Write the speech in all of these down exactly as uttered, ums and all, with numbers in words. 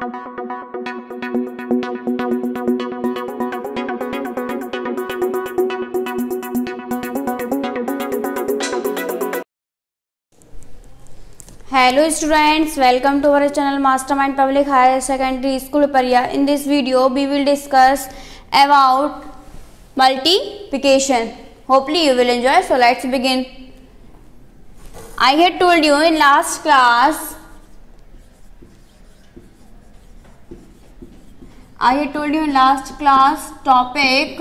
Hello students, welcome to our channel Mastermind Public Higher Secondary School Pariya. In this video we will discuss about multiplication. Hopefully you will enjoy. So let's begin. I had told you in last class I had told you in last class topic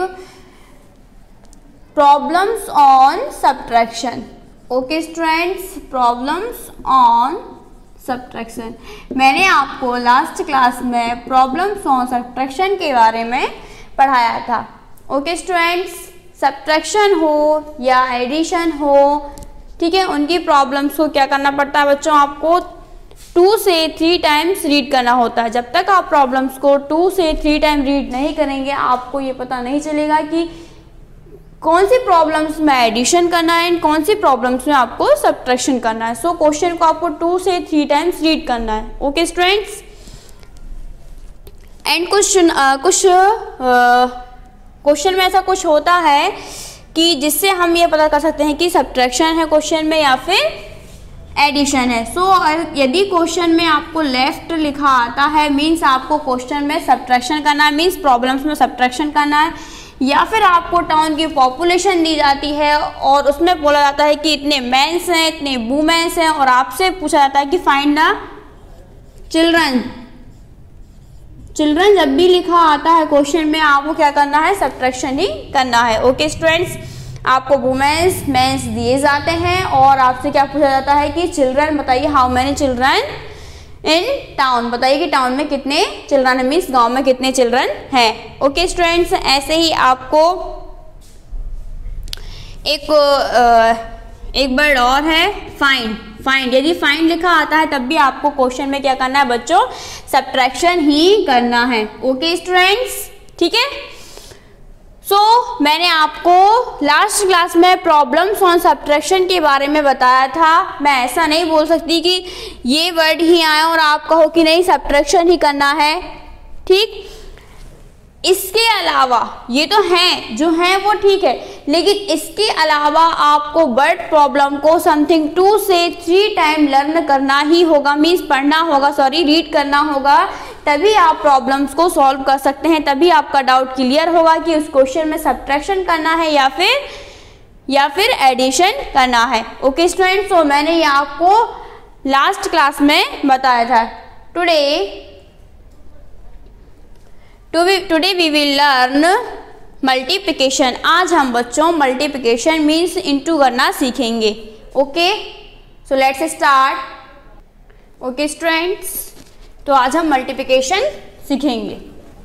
problems on subtraction. Okay students, problems on subtraction. मैंने आपको last class में problems on subtraction के बारे में पढ़ाया था. Okay students, subtraction हो या एडिशन हो, ठीक है, उनकी प्रॉब्लम्स को क्या करना पड़ता है बच्चों, आपको टू से थ्री टाइम्स रीड करना होता है. जब तक आप प्रॉब्लम्स को टू से थ्री टाइम रीड नहीं करेंगे आपको ये पता नहीं चलेगा कि कौन सी प्रॉब्लम्स में एडिशन करना है एंड कौन सी प्रॉब्लम्स में आपको सब्ट्रैक्शन करना है. सो क्वेश्चन को आपको टू से थ्री टाइम्स रीड करना है. ओके स्टूडेंट्स, एंड क्वेश्चन कुछ क्वेश्चन में ऐसा कुछ होता है कि जिससे हम ये पता कर सकते हैं कि सब्ट्रैक्शन है क्वेश्चन में या फिर एडिशन है. सो so, यदि क्वेश्चन में आपको लेफ्ट लिखा आता है मीन्स आपको क्वेश्चन में सब्ट्रैक्शन करना है, मीन्स प्रॉब्लम्स में सब्ट्रैक्शन करना है. या फिर आपको टाउन की पॉपुलेशन दी जाती है और उसमें बोला जाता है कि इतने मेंस हैं, इतने वुमेन्स हैं, और आपसे पूछा जाता है कि फाइंड द चिल्ड्रन. चिल्ड्रन जब भी लिखा आता है क्वेश्चन में आपको क्या करना है, सब्ट्रैक्शन ही करना है. ओके स्टूडेंट्स, आपको वुमेन्स मेंस दिए जाते हैं और आपसे क्या पूछा जाता है कि चिल्ड्रन बताइए, how many children in town, बताइए कि टाउन में कितने चिल्ड्रन है, मीन्स गांव में कितने चिल्ड्रन हैं. ओके स्टूडेंट्स, ऐसे ही आपको एक एक वर्ड और है फाइंड. फाइंड यदि फाइंड लिखा आता है तब भी आपको क्वेश्चन में क्या करना है बच्चों, सब्ट्रैक्शन ही करना है. ओके स्टूडेंट्स, ठीक है. सो so, मैंने आपको लास्ट क्लास में प्रॉब्लम्स ऑन सब्ट्रैक्शन के बारे में बताया था. मैं ऐसा नहीं बोल सकती कि ये वर्ड ही आए और आप कहो कि नहीं सब्ट्रैक्शन ही करना है, ठीक. इसके अलावा ये तो हैं जो हैं वो ठीक है, लेकिन इसके अलावा आपको वर्ड प्रॉब्लम को समथिंग टू से थ्री टाइम लर्न करना ही होगा, मीन्स पढ़ना होगा, सॉरी रीड करना होगा, तभी आप प्रॉब्लम्स को सॉल्व कर सकते हैं. तभी आपका डाउट क्लियर होगा कि उस क्वेश्चन में सब्ट्रैक्शन करना है या फिर या फिर एडिशन करना है. ओके स्टूडेंट्स, तो मैंने ये आपको लास्ट क्लास में बताया था. Today today we will learn multiplication. आज हम बच्चों मल्टीप्लिकेशन मीन्स इनटू करना सीखेंगे. Okay, so let's start. Okay students, तो आज हम मल्टीप्लिकेशन सीखेंगे.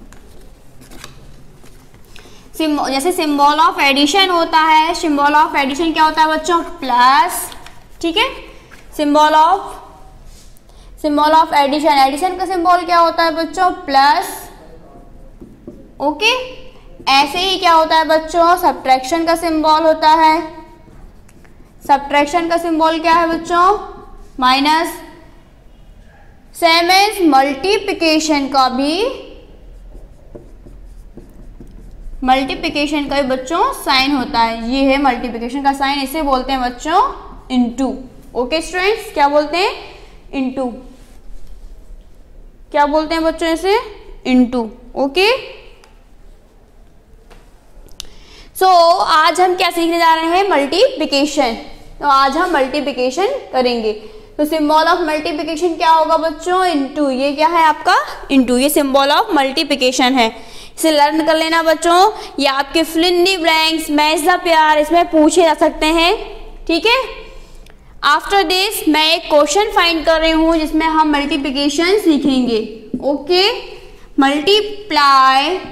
सिंबल, जैसे सिंबल ऑफ एडिशन होता है, सिंबल ऑफ एडिशन क्या होता है बच्चों, प्लस, ठीक है. Symbol of symbol of addition, addition का सिंबल क्या होता है बच्चों, प्लस. ओके, ऐसे ही क्या होता है बच्चों, सब्ट्रैक्शन का सिंबल होता है. सब्ट्रैक्शन का सिंबल क्या है बच्चों, माइनस. सेम एज मल्टीप्लिकेशन का भी मल्टीप्लिकेशन का भी बच्चों साइन होता है. ये है मल्टीप्लिकेशन का साइन, इसे बोलते हैं बच्चों इनटू. ओके स्टूडेंट्स, क्या बोलते हैं, इनटू. क्या बोलते हैं बच्चों इसे, इनटू. ओके, सो so, आज हम क्या सीखने जा रहे हैं, मल्टीप्लिकेशन. तो आज हम मल्टीप्लिकेशन करेंगे. तो सिंबल ऑफ मल्टीप्लिकेशन क्या होगा बच्चों, इनटू. ये क्या है आपका, इनटू. ये सिंबल ऑफ मल्टीप्लिकेशन है, इसे लर्न कर लेना बच्चों. ये आपके fill in the blanks, match the pair, इसमें पूछे जा सकते हैं, ठीक है. आफ्टर दिस मैं एक क्वेश्चन फाइंड कर रही हूँ जिसमें हम मल्टीप्लिकेशन सीखेंगे. Okay, multiply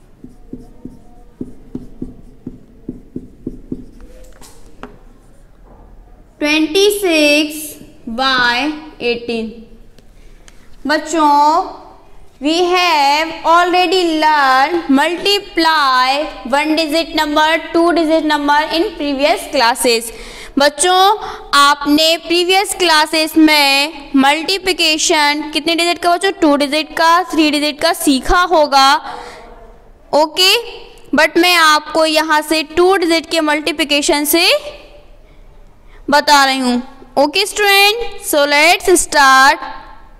twenty six by eighteen. बच्चों we have already learned multiply one digit number, two digit number in previous classes. बच्चों आपने प्रीवियस क्लासेस में मल्टीप्लिकेशन कितने डिजिट का बच्चों, टू डिजिट का, थ्री डिजिट का सीखा होगा। ओके, बट मैं आपको यहाँ से टू डिजिट के मल्टीप्लिकेशन से बता रही हूँ। Okay student, so let's start.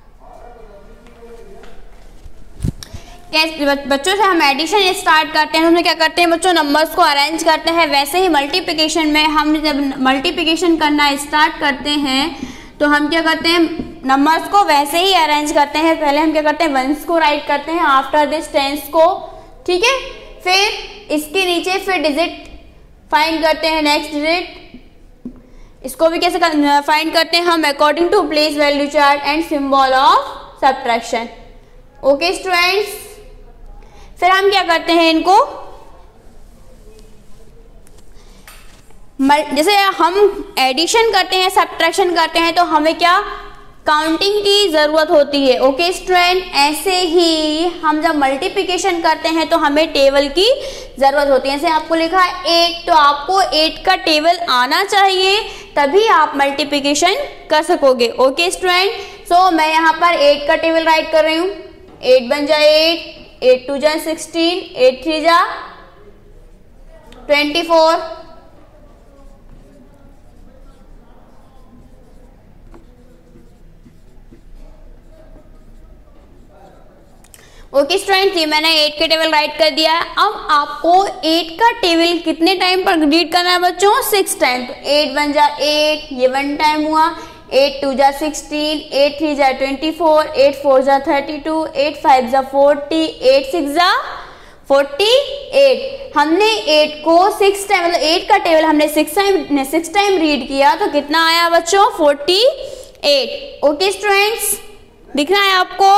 बच्चों से हम एडिशन स्टार्ट करते हैं, उसमें क्या करते हैं बच्चों, नंबर्स को अरेंज करते हैं। वैसे ही मल्टीप्लिकेशन में हम जब मल्टीप्लिकेशन करना स्टार्ट करते हैं तो हम क्या करते हैं, नंबर्स को वैसे ही अरेंज करते हैं। पहले हम क्या करते हैं, वंस को राइट करते हैं, आफ्टर दिस टेंस को, ठीक है। फिर इसके नीचे फिर डिजिट फाइंड करते हैं, नेक्स्ट डिजिट। इसको भी कैसे फाइंड करते हैं हम, according to place value chart and symbol of subtraction. Okay students, फिर हम क्या करते हैं, इनको जैसे हम एडिशन करते हैं, सब्ट्रैक्शन करते हैं, तो हमें क्या काउंटिंग की जरूरत होती है। ओके स्टूडेंट, ऐसे ही हम जब मल्टीप्लिकेशन करते हैं तो हमें टेबल की जरूरत होती है। जैसे आपको लिखा है एट, तो आपको एट का टेबल आना चाहिए, तभी आप मल्टीप्लिकेशन कर सकोगे। ओके स्टूडेंट, सो मैं यहाँ पर एट का टेबल राइट कर रही हूँ। एट वन जा एट, एट टू जा सिक्सटीन, एट थ्री जा ट्वेंटी फोर, ओके स्टूडेंट, ये मैंने एट का टेबल राइट कर दिया है। अब आपको एट का टेबल कितने टाइम पर रीड करना है बच्चों, सिक्स टाइम। तो एट वन जा एट, ये वन टाइम हुआ, एट टू जा सिक्सटीन, एट थ्री जा ट्वेंटी फोर, एट फोर जा थर्टी टू, एट फाइव जा फोर्टी, एट सिक्स जा फोर्टी एट। हमने एट को सिक्स टाइम, मतलब एट का टेबल हमने six time six time read किया, तो कितना आया बच्चों, फोर्टी एट। ओके स्टूडेंट्स, दिख रहा है आपको,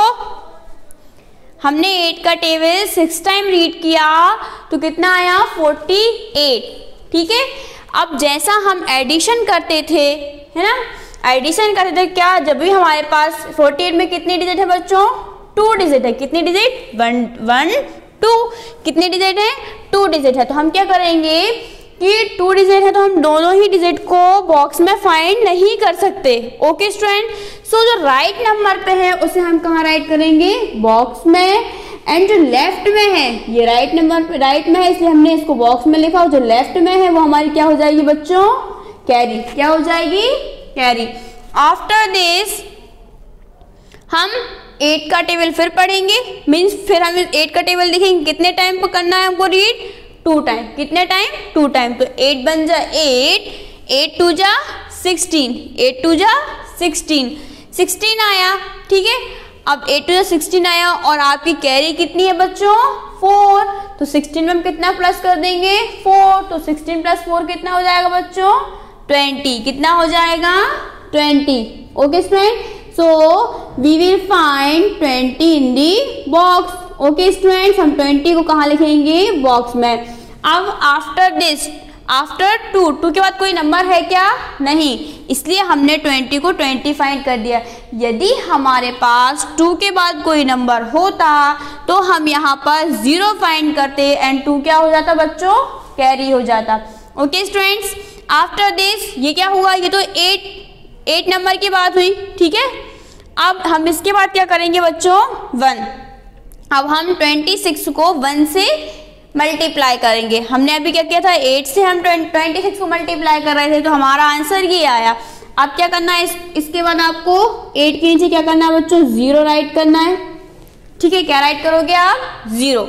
हमने एट का टेबल सिक्स टाइम रीड किया तो कितना आया, फोर्टी एट। ठीक है, अब जैसा हम एडिशन करते थे, है ना, एडिशन करते थे क्या, जब भी हमारे पास फोर्टी एट में कितने डिजिट है बच्चों, टू डिजिट है। कितने डिजिट, वन वन टू, कितने डिजिट है, टू डिजिट है। तो हम क्या करेंगे कि टू डिजिट है तो हम दोनों ही डिजिट को बॉक्स में फाइंड नहीं कर सकते। ओके स्टूडेंट, सो जो राइट नंबर पे है उसे हम कहाँ राइट करेंगे, बॉक्स में, एंड जो लेफ्ट में है, ये राइट नंबर पे राइट में है इसलिए हमने इसको बॉक्स में लिखा, और जो लेफ्ट में है वो हमारी क्या हो जाएगी बच्चों, कैरी। क्या हो जाएगी, कैरी। आफ्टर दिस हम एट का टेबल फिर पढ़ेंगे, मीन्स फिर हम एट का टेबल देखेंगे, कितने टाइम पर करना है हमको रीड, टू टाइम। कितने टाइम, टू टाइम। तो एट बन जा एट, एट टू जा सिक्सटीन, एट टू जा सिक्सटीन, सिक्सटीन आया। ठीक है, अब एट टू जा सिक्सटीन आया और आपकी कैरी कितनी है बच्चों, फोर। तो सिक्सटीन में हम कितना प्लस कर देंगे, फोर। तो सिक्सटीन प्लस फोर कितना हो जाएगा बच्चों, ट्वेंटी। कितना हो जाएगा, twenty. Okay student, so we will find twenty in the box. Okay students, हम ट्वेंटी को कहाँ लिखेंगे, बॉक्स में। अब after this, after two, two के बाद कोई नंबर है क्या, नहीं, इसलिए हमने ट्वेंटी को ट्वेंटी फाइंड कर दिया। यदि हमारे पास टू के बाद कोई नंबर होता तो हम यहाँ पर जीरो फाइंड करते एंड टू क्या हो जाता बच्चों, कैरी हो जाता। ओके स्टूडेंट्स, आफ्टर दिस ये क्या हुआ, ये तो एट एट नंबर की बात हुई। ठीक है, अब हम इसके बाद क्या करेंगे बच्चों, वन। अब हम ट्वेंटी सिक्स को वन से मल्टीप्लाई करेंगे। हमने अभी क्या किया था, एट से हम ट्वेंटी सिक्स को मल्टीप्लाई कर रहे थे, तो हमारा आंसर ये आया। अब क्या करना है, इस, इसके बाद आपको एट के नीचे क्या करना है बच्चों, जीरो राइट करना है। ठीक है, क्या राइट करोगे आप, जीरो।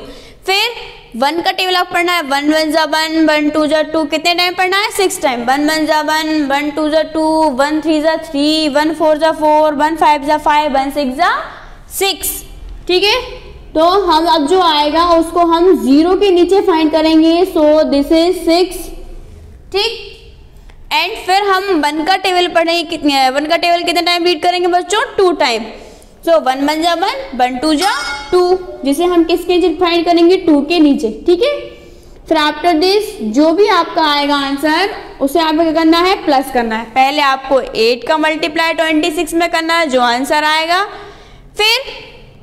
फिर वन का टेबल आप पढ़ना है, वन वन जा वन, वन टू जा टू, कितने टाइम पढ़ना है, सिक्स टाइम। वन वन जा वन, वन टू जा टू, वन थ्री जा थ्री, वन फोर जा फोर, वन फाइव जा फाइव, वन सिक्स जा सिक्स। ठीक है, तो हम अब जो आएगा उसको हम जीरो के नीचे फाइंड करेंगे, सो दिस इज सिक्स। ठीक, एंड फिर हम वन का टेबल पढ़ेंगे, कितने, वन का टेबल कितने टाइम रीड करेंगे बच्चों, two time. So one one जा वन, वन टू जा टू, जिसे हम किसके नीचे फाइंड करेंगे, टू के नीचे। ठीक है, फिर आफ्टर दिस जो भी आपका आएगा आंसर उसे आपको क्या करना है, प्लस करना है। पहले आपको एट का मल्टीप्लाई ट्वेंटी सिक्स में करना है, जो आंसर आएगा। फिर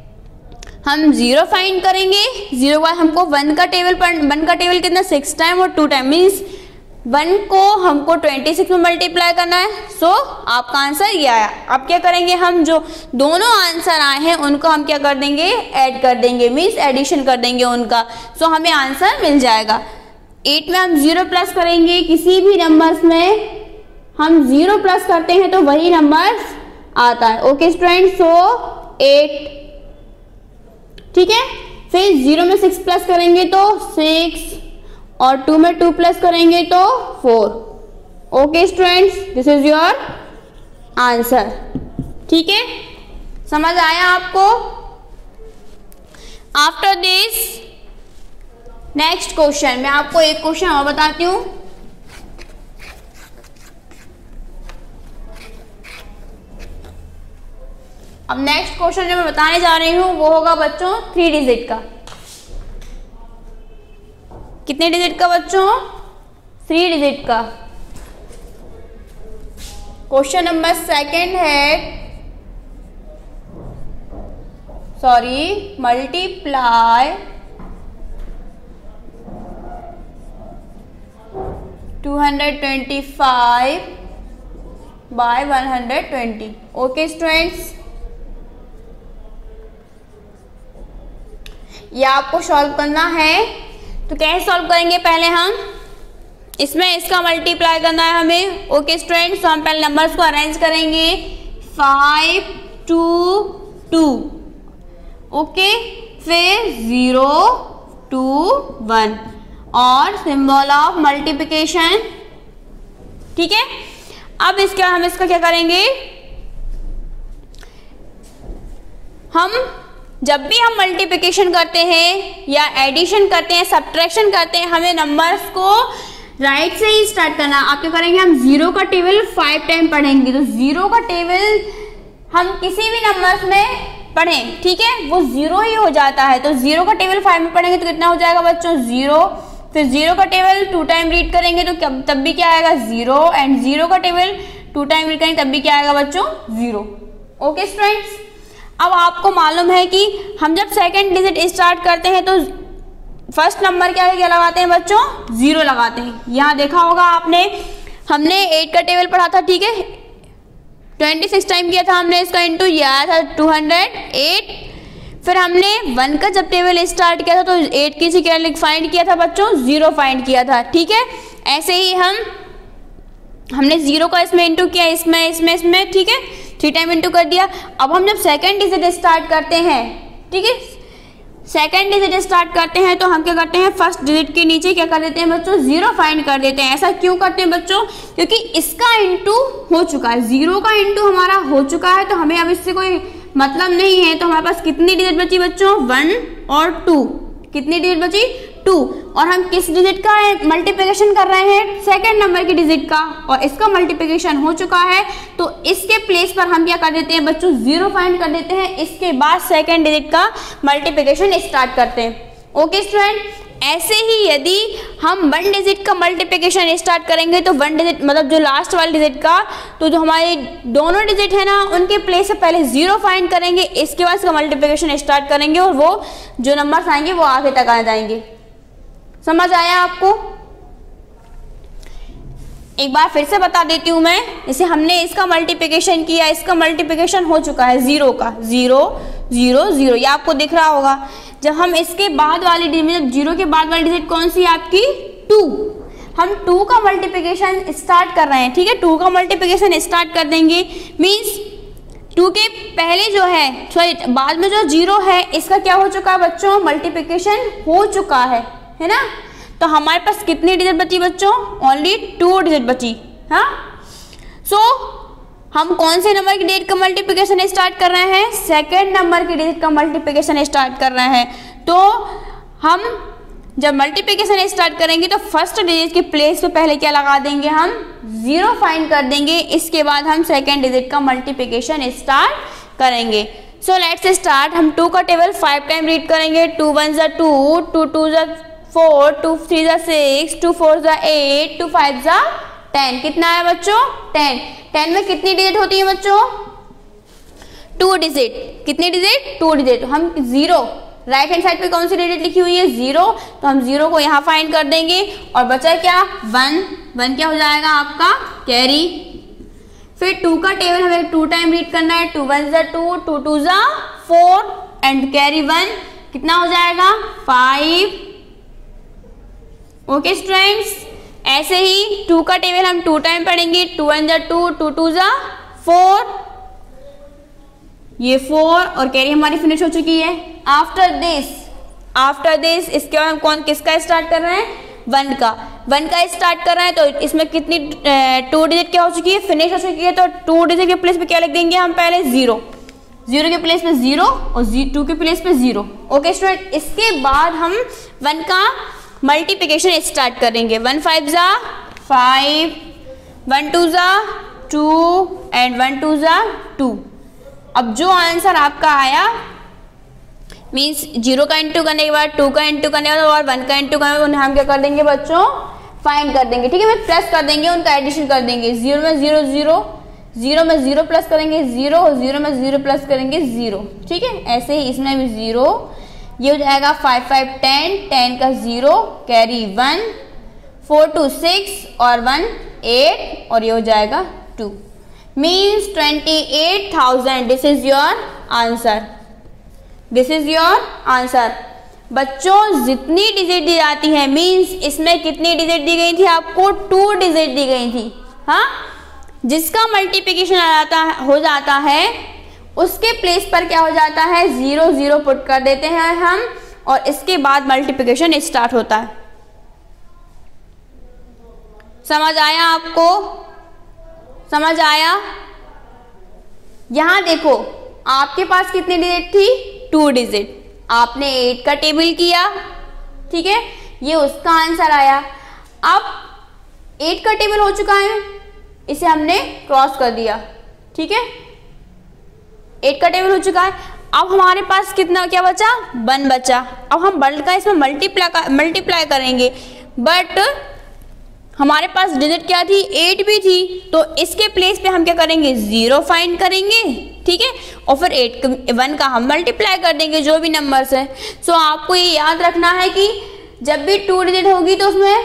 हम जीरो फाइंड करेंगे, जीरो के बाद हमको वन का टेबल वन का टेबल कितना, सिक्स टाइम और टू टाइम, मीन्स वन को हमको ट्वेंटी सिक्स में मल्टीप्लाई करना है। सो so, आपका आंसर ये आया। अब क्या करेंगे हम, जो दोनों आंसर आए हैं उनको हम क्या कर देंगे, ऐड कर देंगे, मीन्स एडिशन कर देंगे उनका। सो so, हमें आंसर मिल जाएगा। एट में हम जीरो प्लस करेंगे, किसी भी नंबर्स में हम जीरो प्लस करते हैं तो वही नंबर आता है। ओके स्टूडेंट, सो एट, ठीक है। फिर जीरो में सिक्स प्लस करेंगे तो सिक्स, और टू में टू प्लस करेंगे तो four. Okay students, this is your answer. ठीक है, समझ आया आपको? आफ्टर दिस नेक्स्ट क्वेश्चन, मैं आपको एक क्वेश्चन और बताती हूं। अब नेक्स्ट क्वेश्चन जो मैं बताने जा रही हूं वो होगा बच्चों थ्री डिजिट का। कितने डिजिट का बच्चों? थ्री डिजिट का। क्वेश्चन नंबर सेकंड है, sorry, multiply two hundred twenty five by one hundred twenty. Okay students, ये आपको सॉल्व करना है। तो कैसे सॉल्व करेंगे, पहले हम इसमें इसका मल्टीप्लाई करना है हमें। ओके स्टूडेंट्स, तो हम पहले नंबर्स को अरेंज करेंगे, फाइव टू टू, ओके, फिर जीरो टू वन, और सिंबल ऑफ मल्टीप्लिकेशन। ठीक है, अब इसका हम इसका क्या करेंगे, हम जब भी हम मल्टीप्लिकेशन करते हैं या एडिशन करते हैं, सब्ट्रैक्शन करते हैं, हमें नंबर्स को राइट से ही स्टार्ट करना। आप क्या करेंगे, हम जीरो का टेबल फाइव टाइम पढ़ेंगे, तो जीरो का टेबल हम किसी भी नंबर्स में पढ़ें, ठीक है, वो जीरो ही हो जाता है। तो जीरो का टेबल फाइव में पढ़ेंगे तो कितना हो जाएगा बच्चों, जीरो। फिर जीरो का टेबल टू टाइम रीड करेंगे तो तब भी क्या आएगा, जीरो। एंड जीरो का टेबल टू टाइम रीड करेंगे तब भी क्या आएगा बच्चों, जीरो। ओके स्टूडेंट्स, अब आपको मालूम है कि हम जब सेकंड डिजिट स्टार्ट करते हैं तो फर्स्ट नंबर क्या है, क्या लगाते हैं बच्चों, जीरो लगाते हैं। यहाँ देखा होगा आपने, हमने एट का टेबल पढ़ा था, ठीक है, ट्वेंटी सिक्स टाइम किया था हमने इसका इंटू, ये आया था टू हंड्रेड एट। फिर हमने वन का जब टेबल स्टार्ट किया था तो एट की से क्या फाइंड किया था बच्चों, जीरो फाइंड किया था। ठीक है, ऐसे ही हम हमने जीरो का इसमें इंटू किया, इसमें इसमें इसमें ठीक है, थ्री टाइम इंटू कर दिया। अब हम जब सेकंड डिजिट स्टार्ट करते हैं, ठीक है, सेकंड डिजिट स्टार्ट करते हैं तो हम क्या करते हैं, फर्स्ट डिजिट के नीचे क्या कर देते हैं बच्चों, जीरो फाइंड कर देते हैं। ऐसा क्यों करते हैं बच्चों, क्योंकि इसका इंटू हो चुका है, जीरो का इंटू हमारा हो चुका है, तो हमें अब इससे कोई मतलब नहीं है। तो हमारे पास कितनी डिजिट बची बच्चों, वन और टू। कितनी डिजिट बची, टू। और हम किस डिजिट का मल्टीप्लिकेशन कर रहे हैं, सेकंड नंबर की डिजिट का, और इसका मल्टीप्लिकेशन हो चुका है तो इसके प्लेस पर हम क्या कर देते हैं बच्चों, जीरो फाइंड कर देते हैं। इसके बाद सेकंड डिजिट का मल्टीप्लिकेशन स्टार्ट करते हैं। ओके स्टूडेंट, ऐसे ही यदि हम वन डिजिट का मल्टीप्लिकेशन स्टार्ट करेंगे तो वन डिजिट मतलब जो लास्ट वाले डिजिट का, तो जो हमारे दोनों डिजिट है ना उनके प्लेस से पहले जीरो फाइंड करेंगे, इसके बाद इसका मल्टीप्लिकेशन स्टार्ट करेंगे और वो जो नंबर्स आएंगे वो आगे तक आ जाएंगे। समझ आया आपको? एक बार फिर से बता देती हूं मैं, जैसे हमने इसका मल्टीप्लिकेशन किया, इसका मल्टीप्लिकेशन हो चुका है जीरो का, जीरो जीरो जीरो, ये आपको दिख रहा होगा। जब हम इसके बाद वाली डिजिट, जीरो के बाद वाली डिजिट कौन सी है आपकी, टू, हम टू का मल्टीप्लिकेशन स्टार्ट कर रहे हैं। ठीक है, टू का मल्टीप्लिकेशन स्टार्ट कर देंगे, मीन्स टू के पहले जो है, सॉरी बाद में जो जीरो है, इसका क्या हो चुका है बच्चों, मल्टीप्लिकेशन हो चुका है, है ना। तो हमारे पास कितनी डिजिट बची बच्चों, ओनली टू डिजिट बची। हाँ, सो so, हम कौन से नंबर की डिजिट का मल्टीप्लिकेशन स्टार्ट कर रहे हैं, सेकेंड नंबर की डिजिट का मल्टीप्लिकेशन स्टार्ट कर रहे हैं। तो हम जब मल्टीप्लिकेशन स्टार्ट करेंगे तो फर्स्ट डिजिट के प्लेस पे पहले क्या लगा देंगे, हम जीरो फाइंड कर देंगे। इसके बाद हम सेकेंड डिजिट का मल्टीप्लिकेशन स्टार्ट करेंगे। So let's start. हम टू का टेबल फाइव टाइम रीड करेंगे, टू वन ज़ा टू, टू टू ज़ा फोर, टू थ्री ज़ा सिक्स, टू फोर ज़ा एट, टू फाइव ज़ा टेन। कितना है बच्चों, टेन। टेन में कितनी डिजिट होती है बच्चों, टू डिजिट। कितनी डिजिट, टू डिजिट। हम जीरो, राइट हैंड साइड पे कौन सी डिजिट लिखी हुई है, जीरो, तो हम जीरो को यहाँ फाइंड कर देंगे और बचा क्या, वन। वन क्या हो जाएगा आपका कैरी। फिर टू का टेबल हमें टू टाइम रीड करना है, टू वन ज़ा टू, टू टू ज़ा फोर एंड कैरी वन कितना हो जाएगा फाइव। ओके स्टूडेंट्स, ऐसे ही टू का टेबल हम टू टाइम पढ़ेंगे, टू वन ज़ा टू, टू टू ज़ा फोर, ये फोर और कैरी हमारी फिनिश हो चुकी है। आफ्टर दिस आफ्टर दिस इसके बाद हम कौन किसका स्टार्ट कर रहे हैं, वन का वन का स्टार्ट कर रहे हैं। तो इसमें कितनी टू डिजिट क्या हो चुकी है, फिनिश हो चुकी है। तो टू डिजिट के प्लेस पे क्या लिख देंगे हम, पहले जीरो, जीरो के प्लेस पे जीरो और टू के प्लेस पे जीरो। ओके स्टूडेंट, इसके बाद हम वन का मल्टीप्लिकेशन स्टार्ट करेंगे। वन फाइव ज़ा फाइव, वन टू ज़ा टू एंड वन टू ज़ा टू। अब जो आंसर आपका आया मीन्स जीरो का इंटू करने के बाद, टू का इंटू करने के बाद और वन का इंटू करने के बाद हम क्या कर देंगे बच्चों, फाइंड कर देंगे। ठीक है, मैं प्लस कर देंगे, उनका एडिशन कर देंगे। जीरो में जीरो जीरो, जीरो में जीरो प्लस करेंगे जीरो और जीरो में जीरो प्लस करेंगे जीरो। ठीक है, ऐसे ही इसमें भी जीरो, ये हो जाएगा फाइव फाइव टेन, टेन का zero carry one, four two six और वन एट और ये हो जाएगा two, means twenty eight thousand. This is your answer, this is your answer. बच्चों जितनी डिजिट दी जाती है मीन्स इसमें कितनी डिजिट दी गई थी आपको, टू डिजिट दी गई थी। हाँ, जिसका मल्टीप्लिकेशन आ जाता हो जाता है उसके प्लेस पर क्या हो जाता है, जीरो जीरो पुट कर देते हैं हम और इसके बाद मल्टीप्लिकेशन स्टार्ट होता है। समझ आया आपको, समझ आया। यहां देखो आपके पास कितनी डिजिट थी, टू डिजिट। आपने एट का टेबल किया, ठीक है, ये उसका आंसर आया। अब एट का टेबल हो चुका है, इसे हमने क्रॉस कर दिया। ठीक है, एट का टेबल हो चुका है। अब हमारे पास कितना क्या बचा, वन बचा। अब हम वन का इसमें मल्टीप्लाई मल्टीप्लाई करेंगे, बट हमारे पास डिजिट क्या थी, एट भी थी। तो इसके प्लेस पे हम क्या करेंगे, जीरो फाइंड करेंगे। ठीक है, और फिर एट वन का हम मल्टीप्लाई कर देंगे जो भी नंबर्स है। सो आपको ये याद रखना है कि जब भी टू डिजिट होगी तो उसमें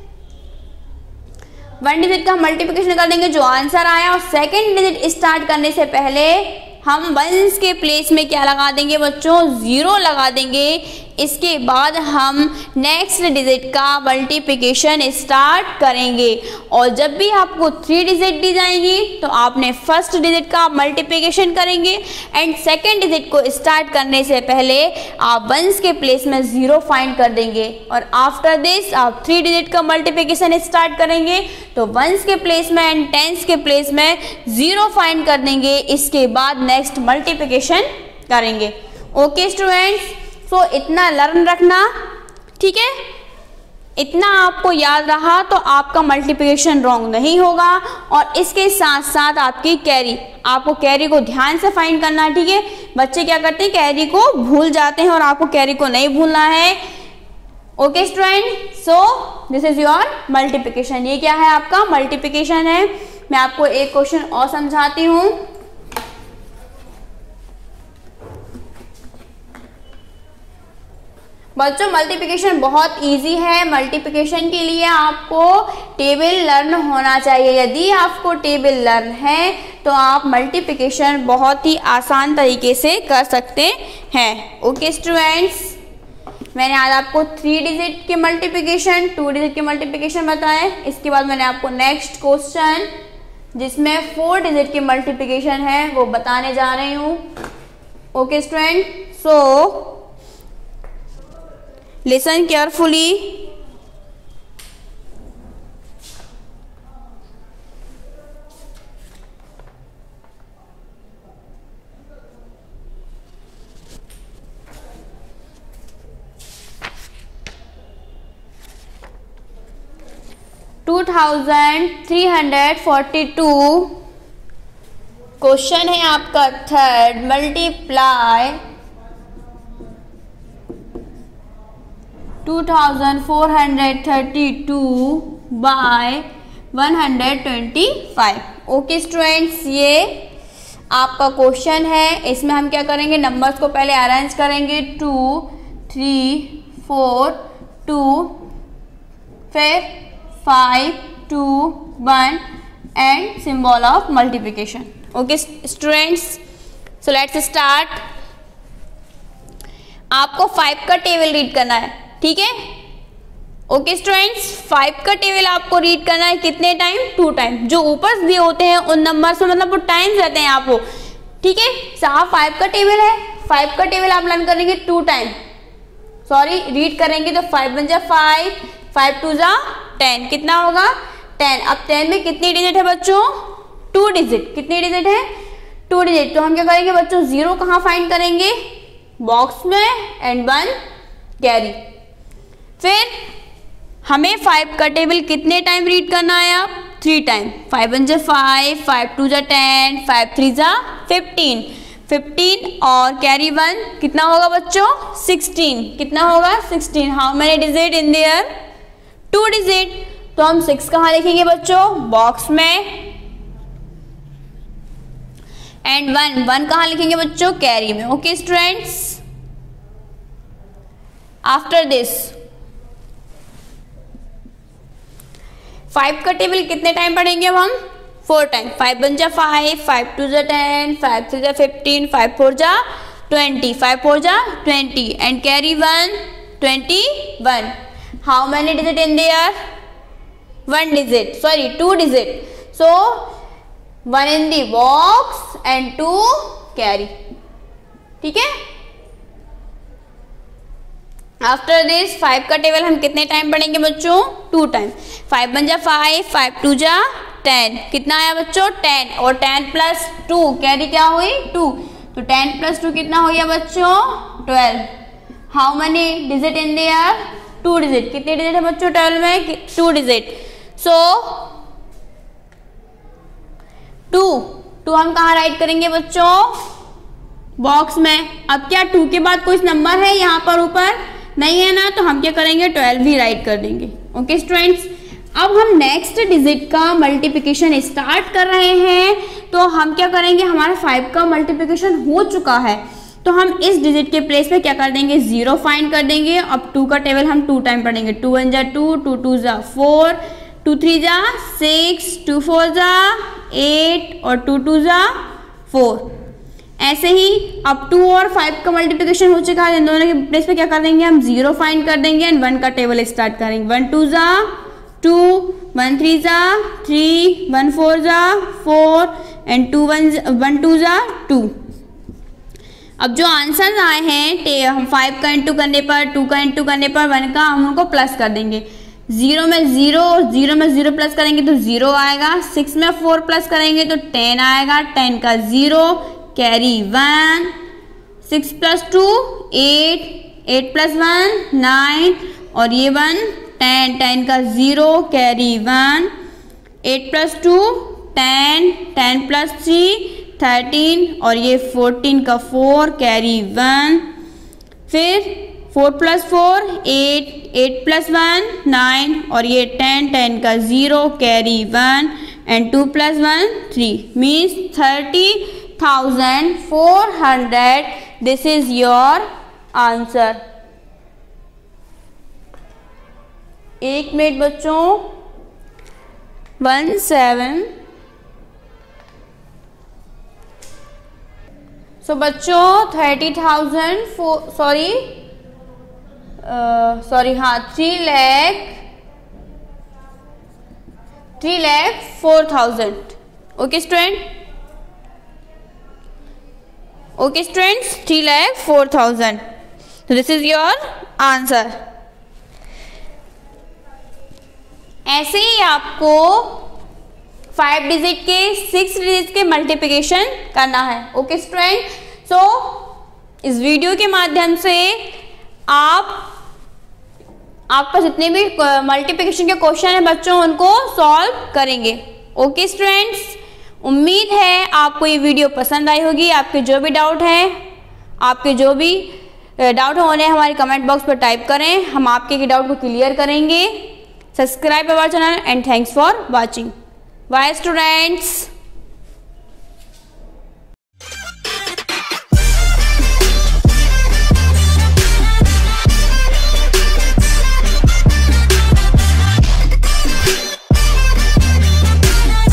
वन डिजिट का मल्टीप्लिकेशन कर देंगे जो आंसर आया, और सेकेंड डिजिट स्टार्ट करने से पहले हम वंस के प्लेस में क्या लगा देंगे बच्चों, जीरो लगा देंगे। इसके बाद हम नेक्स्ट डिजिट का मल्टीप्लिकेशन स्टार्ट करेंगे। और जब भी आपको थ्री डिजिट दी जाएंगी तो आपने फर्स्ट डिजिट का मल्टीप्लिकेशन करेंगे एंड सेकेंड डिजिट को स्टार्ट करने से पहले आप वंस के प्लेस में जीरो फाइंड कर देंगे। और आफ्टर दिस आप थ्री डिजिट का मल्टीप्लिकेशन स्टार्ट करेंगे तो वंस के प्लेस में एंड टेंस के प्लेस में जीरो फाइंड कर देंगे। इसके बाद नेक्स्ट मल्टीप्लिकेशन करेंगे। ओके स्टूडेंट्स, सो इतना लर्न रखना, ठीक है, इतना आपको याद रहा तो आपका मल्टीप्लिकेशन रॉन्ग नहीं होगा। और इसके साथ साथ आपकी कैरी, आपको कैरी को ध्यान से फाइंड करना है। ठीक है, बच्चे क्या करते हैं, कैरी को भूल जाते हैं और आपको कैरी को नहीं भूलना है। Okay student, so this is your multiplication. ये क्या है, आपका मल्टीप्लिकेशन है। मैं आपको एक क्वेश्चन और समझाती हूँ। बच्चों मल्टीप्लिकेशन बहुत इजी है। मल्टीप्लिकेशन के लिए आपको टेबल लर्न होना चाहिए। यदि आपको टेबल लर्न है तो आप मल्टीप्लिकेशन बहुत ही आसान तरीके से कर सकते हैं। ओके स्टूडेंट्स, मैंने आज आपको थ्री डिजिट के मल्टीप्लिकेशन, टू डिजिट के मल्टीप्लिकेशन बताए। इसके बाद मैंने आपको नेक्स्ट क्वेश्चन जिसमें फोर डिजिट के मल्टीप्लिकेशन है वो बताने जा रही हूँ। Okay student, so listen carefully. Two thousand three hundred forty two question है आपका third, multiply two thousand four hundred thirty two by one hundred twenty five. Okay students, ये आपका क्वेश्चन है। इसमें हम क्या करेंगे, नंबर्स को पहले अरेंज करेंगे, टू थ्री फोर टू, फिर five two one and symbol of multiplication. Okay students, so let's start. आपको फाइव का टेबल रीड करना है, ठीक है। ओके स्टूडेंट्स, फाइव का टेबल आपको रीड करना है कितने टाइम? Two time. जो ऊपर दिए होते हैं उन नंबर्स में मतलब वो टाइम्स रहते हैं आपको, ठीक है। साहब फाइव का टेबल है, फाइव का टेबल आप लर्न करेंगे टू टाइम, सॉरी रीड करेंगे तो फाइव वन जा फाइव, फाइव टू जा टेन, कितना होगा? टेन। अब टेन में कितनी डिजिट है बच्चों? Two digit. कितनी डिजिट है? Two digit. तो हम क्या करेंगे बच्चों? जीरो कहाँ फाइंड करेंगे? बॉक्स में, एंड वन कैरी। फिर हमें फाइव का टेबल कितने टाइम रीड करना है? आप थ्री टाइम। फाइव वन जा फाइव, फाइव टू जा टेन, फाइव थ्री जा फिफ्टीन, फिफ्टीन और कैरी वन कितना होगा बच्चों? सिक्सटीन। कितना होगा? Sixteen. How many digit in there? Two digit. तो हम सिक्स कहाँ लिखेंगे बच्चों? बॉक्स में, एंड वन, वन कहाँ लिखेंगे बच्चों? कैरी में। Okay students, after this five का टेबल कितने टाइम पढ़ेंगे अब हम? Four time. फाइव वन जा फाइव, फाइव टू जा टेन, फाइव थ्री जा फिफ्टीन, फाइव फोर जा ट्वेंटी, फाइव फोर जा twenty and carry one, twenty one. How many digit in there? One digit, sorry two digit. So one in the box and two carry, ठीक है। After this five का table हम कितने time पढ़ेंगे बच्चों? Two time. Five one जा five, five two जा ten, कितना आया बच्चों? टेन। और टेन प्लस टू कैरी क्या हुई? टू। तो टेन प्लस टू कितना हो गया बच्चों? Twelve. How many digit in there? Two digit. कितने डिजिट है बच्चों ट्वेल्व में? Two digit. So two, two हम कहाँ राइट करेंगे बच्चों? बॉक्स में। अब क्या टू के बाद कोई नंबर है यहाँ पर ऊपर? नहीं है ना, तो हम क्या करेंगे? ट्वेल्व ही राइट कर देंगे। ओके स्टूडेंट्स, अब हम नेक्स्ट डिजिट का मल्टीप्लिकेशन स्टार्ट कर रहे हैं। तो हम क्या करेंगे? हमारा फाइव का मल्टीप्लिकेशन हो चुका है, तो हम इस डिजिट के प्लेस पे क्या कर देंगे? जीरो फाइंड कर देंगे। अब टू का टेबल हम टू टाइम पढ़ेंगे। टू वन जा टू, टू टू जा फोर, टू थ्री जा सिक्स, टू फोर जा एट और टू टू जा फोर। ऐसे ही अब टू और फाइव का मल्टीप्लिकेशन हो चुका है, इन दोनों के प्लेस पे क्या कर देंगे? हम जीरो फाइंड कर देंगे एंड वन का टेबल स्टार्ट करेंगे। वन टू जा टू, वन थ्री जा थ्री, वन फोर जा four and two one one two जा टू। अब जो आंसर आए हैं हम फाइव का इंटू करने पर, टू का इंटू करने पर वन का हम उनको प्लस कर देंगे। जीरो में जीरो और जीरो में जीरो प्लस करेंगे तो जीरो आएगा। सिक्स में फोर प्लस करेंगे तो टेन आएगा। टेन का zero, carry one. Six plus two eight, eight plus one nine और ये वन टेन, टेन का zero, carry one. Eight plus two ten, ten plus three thirteen और ये फोर्टीन का फोर, कैरी वन। फिर four plus four eight, eight plus one nine और ये ten, ten का zero, carry one and two plus one three, means thirty thousand four hundred. This is your answer. एक minute बच्चों, one seven. So बच्चों thirty thousand four sorry sorry हाँ three lakh three lakh four thousand. Okay student, okay students, three lakh four thousand. So this is your answer. ऐसे ही आपको five digit के six digit के multiplication करना है। ओके स्टूडेंट, सो इस वीडियो के माध्यम से आप आपका जितने भी मल्टीप्लिकेशन के क्वेश्चन हैं बच्चों उनको सॉल्व करेंगे। ओके स्टूडेंट्स, उम्मीद है आपको ये वीडियो पसंद आई होगी। आपके जो भी डाउट हैं, आपके जो भी डाउट होने हमारे कमेंट बॉक्स पर टाइप करें, हम आपके डाउट को क्लियर करेंगे। Subscribe our channel and thanks for watching. Bye students.